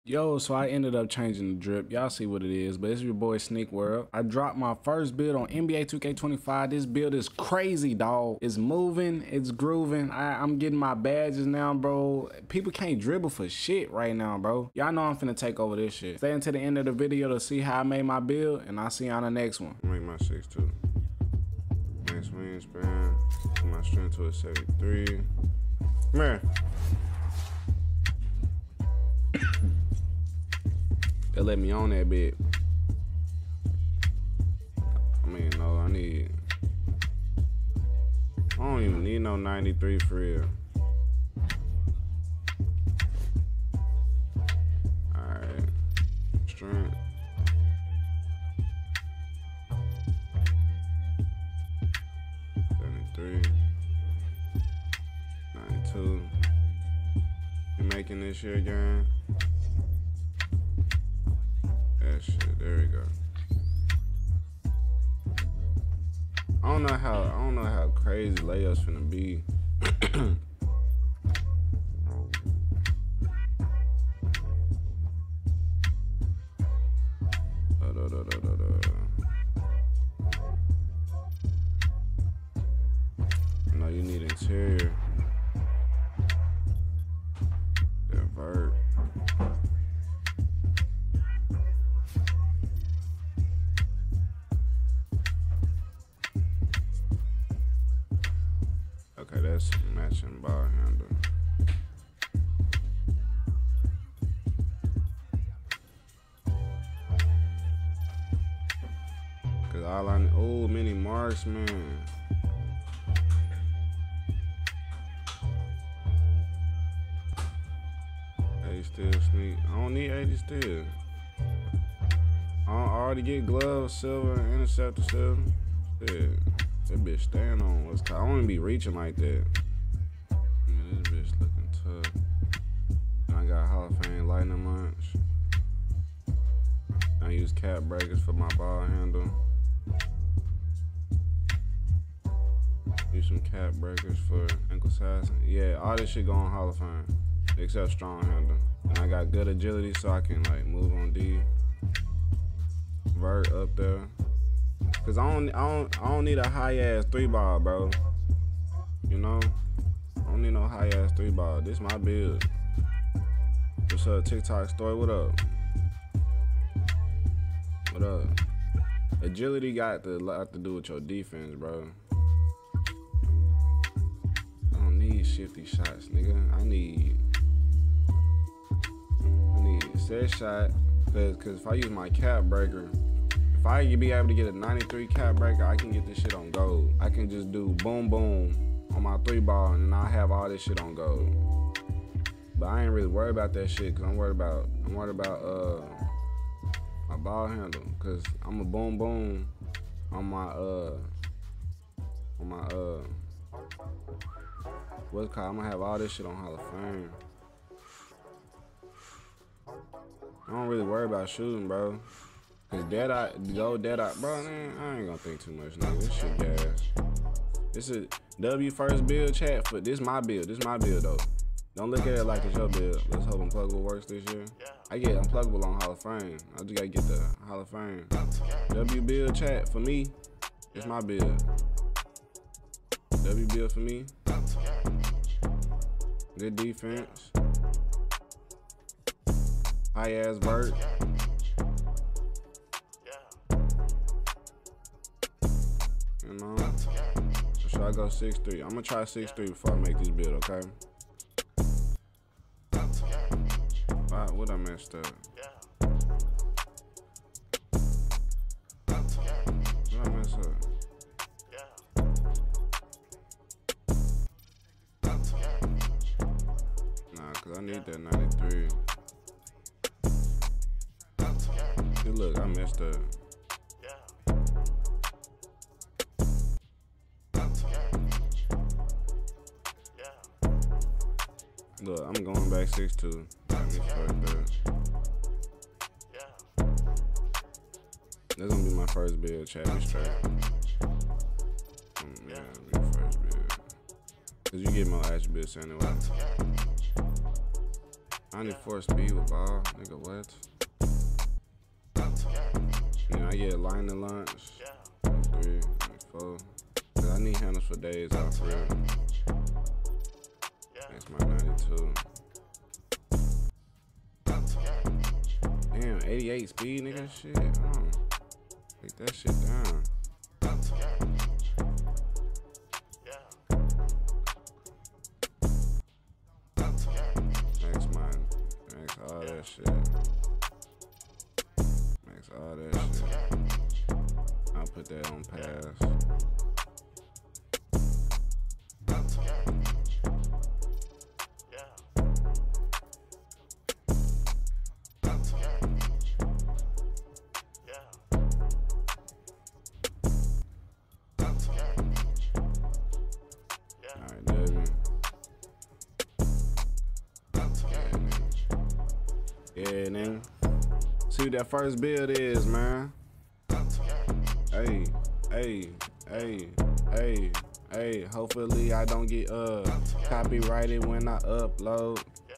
Yo, so I ended up changing the drip. Y'all see what it is, but it's your boy Sneak World. I dropped my first build on NBA 2K25. This build is crazy, dog. It's moving, it's grooving. I'm getting my badges now, bro. People can't dribble for shit right now, bro. Y'all know I'm finna take over this shit. Stay until the end of the video to see how I made my build, and I'll see you on the next one. Make my 6'2". Max wingspan. Put my strength to a 73. Come here. They let me on that bit. I mean, no, I don't even need no 93 for real. Alright. Strength. '73. 92. You making this shit again? That shit, there we go. I don't know how crazy layups finna be. No, you need interior. Vert. Okay, that's matching ball handle. Cause all I need, oh, mini marksman. Still sneak. I don't need 80 still. I already get gloves, silver, and interceptor silver. Shit. That bitch staying on what's called. I don't even be reaching like that. Man, this bitch looking tough. And I got Hall of Fame lightning lunch. I use cap breakers for my ball handle. Use some cap breakers for ankle assassin. Yeah, all this shit going Hall of Fame. Except strong handle. And I got good agility so I can like move on D. Vert up there. Cause I don't need a high ass 3-ball, bro. You know? I don't need no high ass 3-ball. This my build. What's up, TikTok story? What up? What up? Agility got a lot to do with your defense, bro. I don't need shifty shots, nigga. I need set shot, cause if I use my cap breaker, if I can be able to get a 93 cap breaker, I can get this shit on gold. I can just do boom boom on my 3-ball and I have all this shit on gold. But I ain't really worried about that shit, cause I'm worried about my ball handle, cause I'm a boom boom on my what's it called? I'm gonna have all this shit on Hall of Fame. I don't really worry about shooting, bro. Cause dead-eye, bro, man, I ain't gonna think too much, nigga. This shit gas. This is W first build chat, but this my build. This my build, though. Don't look at it like it's your build. Let's hope Unpluggable works this year. I get Unpluggable on Hall of Fame. I just gotta get the Hall of Fame. W build chat, for me, it's my build. W build for me. Good defense. High ass vert. You know? Should I go 6'3"? I'm gonna try 6'3" before I make this build, okay? What I messed up? What I messed up? Nah, cause I need that 93. See, look, I messed up. Look, I'm going back 6'2". Got me fucked up. That's gonna be my first build, chat. Me straight. Yeah, be the first build. Cause you get more attributes anyway. 94 speed with ball, nigga, what? Yeah, I get line to lunch. 3, 4. I need handles for days off real. That's my 92. Damn, 88 speed, nigga, shit. Take that shit down. Max all that shit. Max all that shit. I'll put that on pass. Alright, Devin. Yeah, nigga. See what that first build is, man. Hey, hey, hey, hey, hey. Hopefully I don't get copyrighted when I upload.